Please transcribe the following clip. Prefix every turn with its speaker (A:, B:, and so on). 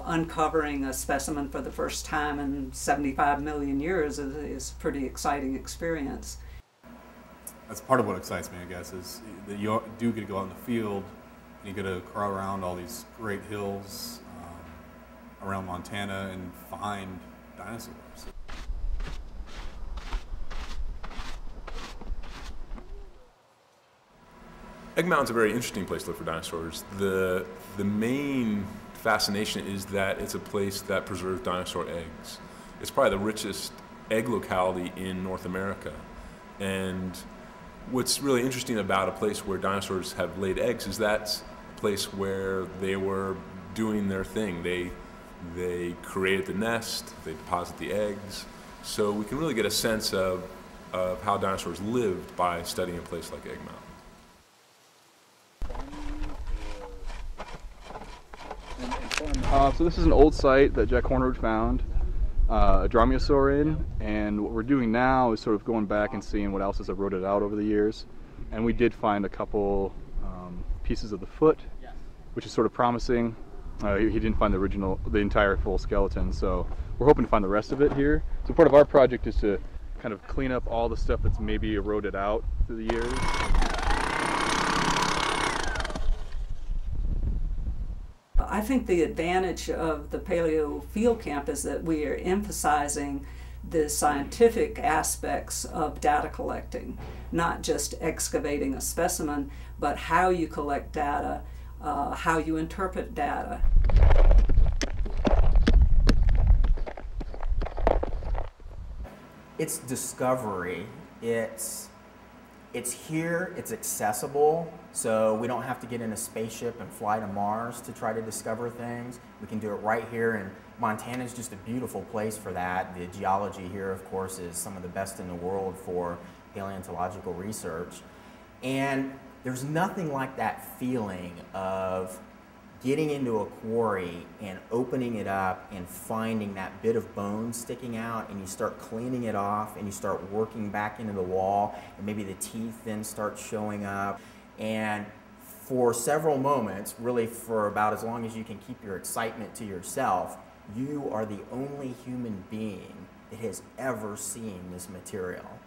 A: uncovering a specimen for the first time in 75 million years is a pretty exciting experience.
B: That's part of what excites me, I guess, is that you do get to go out in the field and you get to crawl around all these great hills around Montana and find dinosaurs.
C: Egg Mountain's a very interesting place to look for dinosaurs. The main fascination is that it's a place that preserves dinosaur eggs. It's probably the richest egg locality in North America. And what's really interesting about a place where dinosaurs have laid eggs is that's a place where they were doing their thing. They created the nest, they deposit the eggs. So we can really get a sense of how dinosaurs lived by studying a place like Egg Mountain.
D: So this is an old site that Jack Hornroad found, a Dromio Soren, and what we're doing now is sort of going back and seeing what else has eroded out over the years. And we did find a couple pieces of the foot, which is sort of promising. He didn't find the entire full skeleton, so we're hoping to find the rest of it here. So part of our project is to kind of clean up all the stuff that's maybe eroded out through the years.
A: I think the advantage of the Paleo Field Camp is that we are emphasizing the scientific aspects of data collecting, not just excavating a specimen, but how you collect data, how you interpret data.
E: It's discovery. It's here, it's accessible, so we don't have to get in a spaceship and fly to Mars to try to discover things. We can do it right here, and Montana is just a beautiful place for that. The geology here, of course, is some of the best in the world for paleontological research. And there's nothing like that feeling of getting into a quarry and opening it up and finding that bit of bone sticking out, and you start cleaning it off and you start working back into the wall, and maybe the teeth then start showing up. And for several moments, really for about as long as you can keep your excitement to yourself, you are the only human being that has ever seen this material.